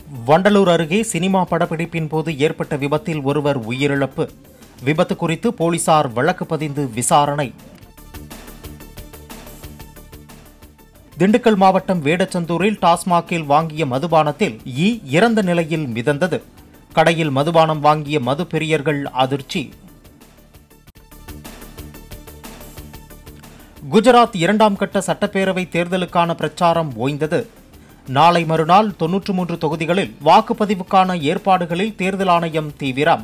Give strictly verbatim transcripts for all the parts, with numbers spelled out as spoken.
வண்டலூர் அருகே சினிமா படப்பிடிப்பின் போது ஏற்பட்ட விபத்தில் ஒருவர் உயிரிழப்பு. விபத்து குறித்து போலீசார் வழக்கு பதிந்து விசாரணை. திண்டுக்கல் மாவட்டம் வேடச்சந்தூரில் டாஸ்மாகில் வாங்கிய மதுபானத்தில் ஈ இறந்த நிலையில் மிதந்தது. கடையில் மதுபானம் வாங்கிய மது பிரியர்கள் அதிர்ச்சி. குஜராத் இரண்டாம் கட்ட சட்டப்பேரவை தேர்தலுக்கான பிரச்சாரம் ஓய்ந்தது. நாளை மறுநாள் தொன்னூற்று மூன்று தொகுதிகளில் வாக்குப்பதிவுக்கான ஏற்பாடுகளில் தேர்தல் ஆணையம் தீவிரம்.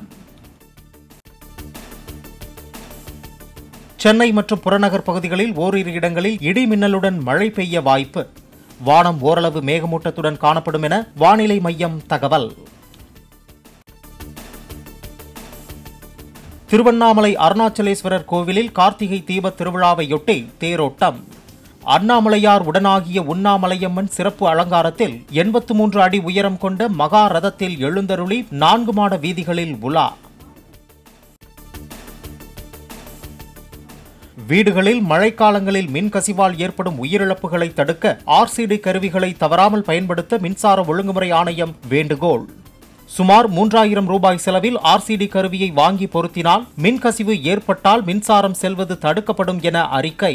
சென்னை மற்றும் புறநகர் பகுதிகளில் ஓரிரு இடங்களில் இடி மின்னலுடன் மழை பெய்ய வாய்ப்பு. வானம் ஓரளவு மேகமூட்டத்துடன் காணப்படும் என வானிலை மையம் தகவல். திருவண்ணாமலை அருணாச்சலேஸ்வரர் கோவிலில் கார்த்திகை தீப திருவிழாவையொட்டி தேரோட்டம். அண்ணாமலையார் உடனாகிய உண்ணாமலையம்மன் சிறப்பு அலங்காரத்தில் எண்பத்து மூன்று அடி உயரம் கொண்ட மகா ரதத்தில் எழுந்தருளி நான்கு மாட வீதிகளில் உலா. வீடுகளில் மழைக்காலங்களில் மின்கசிவால் ஏற்படும் உயிரிழப்புகளை தடுக்க ஆர்சிடி கருவிகளை தவறாமல் பயன்படுத்த மின்சார ஒழுங்குமுறை ஆணையம் வேண்டுகோள். சுமார் மூன்றாயிரம் ரூபாய் செலவில் ஆர்சிடி கருவியை வாங்கி பொருத்தினால் மின்கசிவு ஏற்பட்டால் மின்சாரம் செல்வது தடுக்கப்படும் என அறிக்கை.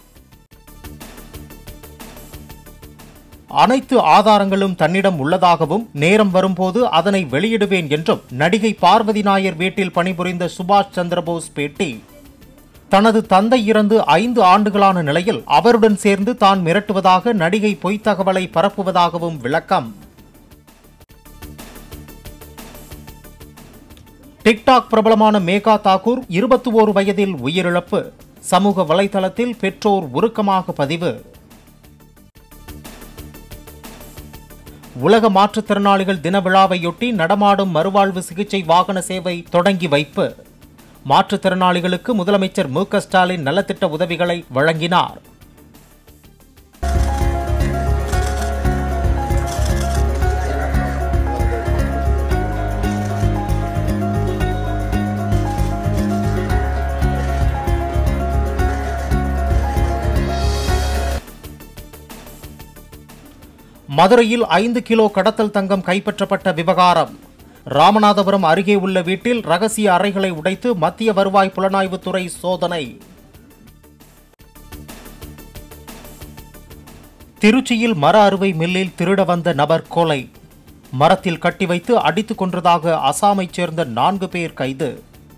அனைத்து ஆதாரங்களும் தன்னிடம் உள்ளதாகவும் நேரம் வரும்போது அதனை வெளியிடுவேன் என்றும் நடிகை பார்வதி நாயர் வீட்டில் பணிபுரிந்த சுபாஷ் சந்திரபோஸ் பேட்டி. தனது தந்தை இறந்து ஐந்து ஆண்டுகளான நிலையில் அவருடன் சேர்ந்து தான் மிரட்டுவதாக நடிகை பொய்த் தகவலை பரப்புவதாகவும் விளக்கம். டிக்டாக் பிரபலமான மேகா தாக்கூர் இருபத்தி ஓரு வயதில் உயிரிழப்பு. சமூக வலைதளத்தில் பெற்றோர் உருக்கமாக பதிவு. உலக மாற்றுத்திறனாளிகள் தின விழாவையொட்டி நடமாடும் மறுவாழ்வு சிகிச்சை வாகன சேவை தொடங்கி வைப்பு. மாற்றுத்திறனாளிகளுக்கு முதலமைச்சர் எம் க ஸ்டாலின் நலத்திட்ட உதவிகளை வழங்கினார். மதுரையில் ஐந்து கிலோ கடத்தல் தங்கம் கைப்பற்றப்பட்ட விவகாரம். ராமநாதபுரம் அருகே உள்ள வீட்டில் ரகசிய அறைகளை உடைத்து மத்திய வருவாய் புலனாய்வுத்துறை சோதனை. திருச்சியில் மர அறுவை மில்லில் திருட வந்த நபர் கொலை. மரத்தில் கட்டி வைத்து அடித்துக் கொன்றதாக அசாமைச் சேர்ந்த நான்கு பேர் கைது.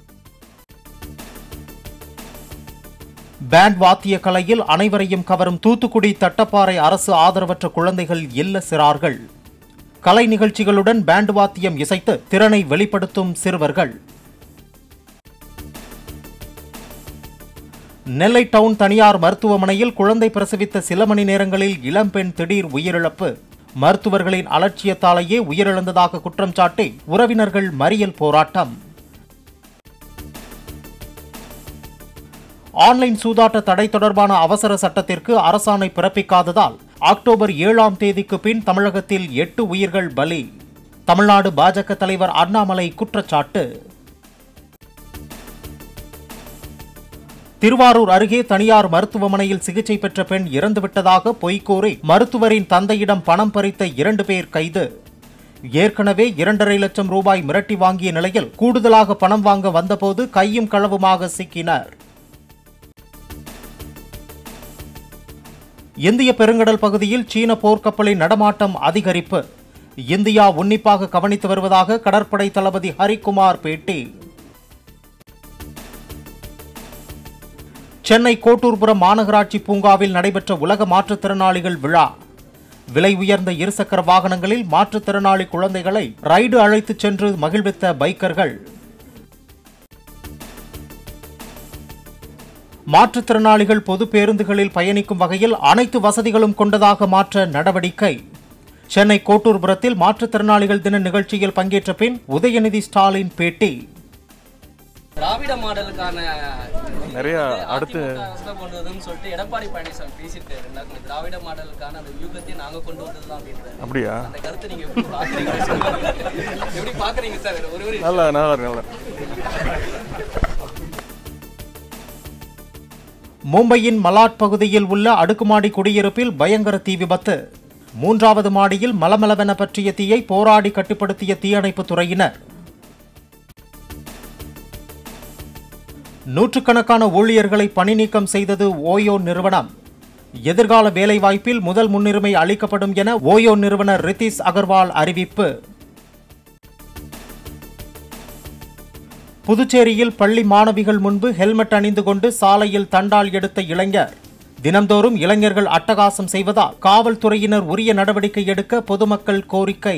பேண்ட் வாத்திய கலையில் அனைவரையும் கவரும் தூத்துக்குடி தட்டப்பாறை அரசு ஆதரவற்ற குழந்தைகள் இல்ல சிறார்கள். கலை நிகழ்ச்சிகளுடன் பேண்ட் வாத்தியம் இசைத்து திறனை வெளிப்படுத்தும் சிறுவர்கள். நெல்லை டவுன் தனியார் மருத்துவமனையில் குழந்தை பிரசவித்த சில மணி நேரங்களில் இளம்பெண் திடீர் உயிரிழப்பு. மருத்துவர்களின் அலட்சியத்தாலேயே உயிரிழந்ததாக குற்றம் சாட்டி உறவினர்கள் மறியல் போராட்டம். ஆன்லைன் சூதாட்ட தடை தொடர்பான அவசர சட்டத்திற்கு அரசாணை பிறப்பிக்காததால் அக்டோபர் ஏழாம் தேதிக்கு பின் தமிழகத்தில் எட்டு உயிர்கள் பலி. தமிழ்நாடு பாஜக தலைவர் அண்ணாமலை குற்றச்சாட்டு. திருவாரூர் அருகே தனியார் மருத்துவமனையில் சிகிச்சை பெற்ற பெண் இறந்துவிட்டதாக பொய்கூறி மருத்துவரின் தந்தையிடம் பணம் பறித்த இரண்டு பேர் கைது. ஏற்கனவே இரண்டரை லட்சம் ரூபாய் மிரட்டி வாங்கிய நிலையில் கூடுதலாக பணம் வாங்க வந்தபோது கையும் களவுமாக சிக்கினர். இந்திய பெருங்கடல் பகுதியில் சீன போர்க்கப்பலின் நடமாட்டம் அதிகரிப்பு. இந்தியா உன்னிப்பாக கவனித்து வருவதாக கடற்படை தளபதி ஹரிகுமார் பேட்டி. சென்னை கோட்டூர்புரம் மாநகராட்சி பூங்காவில் நடைபெற்ற உலக மாற்றுத்திறனாளிகள் விழா. விலை உயர்ந்த இருசக்கர வாகனங்களில் மாற்றுத்திறனாளி குழந்தைகளை ரைடு அழைத்துச் சென்று மகிழ்வித்த பைக்கர்கள். மாற்றுத்திறனாளிகள் பொது பேருந்துகளில் பயணிக்கும் வகையில் அனைத்து வசதிகளும் கொண்டதாக மாற்ற நடவடிக்கை. சென்னை கோட்டூர்புரத்தில் மாற்றுத்திறனாளிகள் தின நிகழ்ச்சியில் பங்கேற்ற பின் உதயநிதி ஸ்டாலின் பேட்டி. திராவிட மாடலுக்கான நிறைய அடுத்து சொல்லிட்டு எடப்பாடி பழனிசாமி பேசிட்டு இருந்தாங்க. திராவிட மாடலுக்கான அந்த யூகத்தை நாங்க கொண்டு வந்ததுதான் அப்படின்றாங்க. அப்படியா? அந்த கருத்தை நீங்க எப்படி பாக்குறீங்க? எப்படி பாக்குறீங்க சார்? ஒரு நல்லா நல்லா நல்லா மும்பையின் மலாட் பகுதியில் உள்ள அடுக்குமாடி குடியிருப்பில் பயங்கர தீ விபத்து. மூன்றாவது மாடியில் மலமளவென பற்றிய தீயை போராடி கட்டுப்படுத்திய தீயணைப்பு துறையினர். நூற்றுக்கணக்கான ஊழியர்களை பணி நீக்கம் செய்தது ஓயோ நிறுவனம். எதிர்கால வேலைவாய்ப்பில் முதல் முன்னுரிமை அளிக்கப்படும் என ஓயோ நிறுவனர் ரிதீஷ் அகர்வால் அறிவிப்பு. புதுச்சேரியில் பள்ளி மாணவிகள் முன்பு ஹெல்மெட் அணிந்து கொண்டு சாலையில் தண்டால் எடுத்த இளைஞர். தினம்தோறும் இளைஞர்கள் அட்டகாசம் செய்வதால் காவல்துறையினர் உரிய நடவடிக்கை எடுக்க பொதுமக்கள் கோரிக்கை.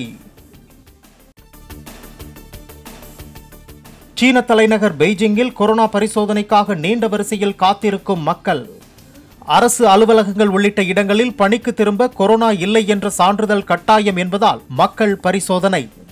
சீன தலைநகர் பெய்ஜிங்கில் கொரோனா பரிசோதனைக்காக நீண்ட வரிசையில் காத்திருக்கும் மக்கள். அரசு அலுவலகங்கள் உள்ளிட்ட இடங்களில் பணிக்கு திரும்ப கொரோனா இல்லை என்ற சான்றிதழ் கட்டாயம் என்பதால் மக்கள் பரிசோதனை.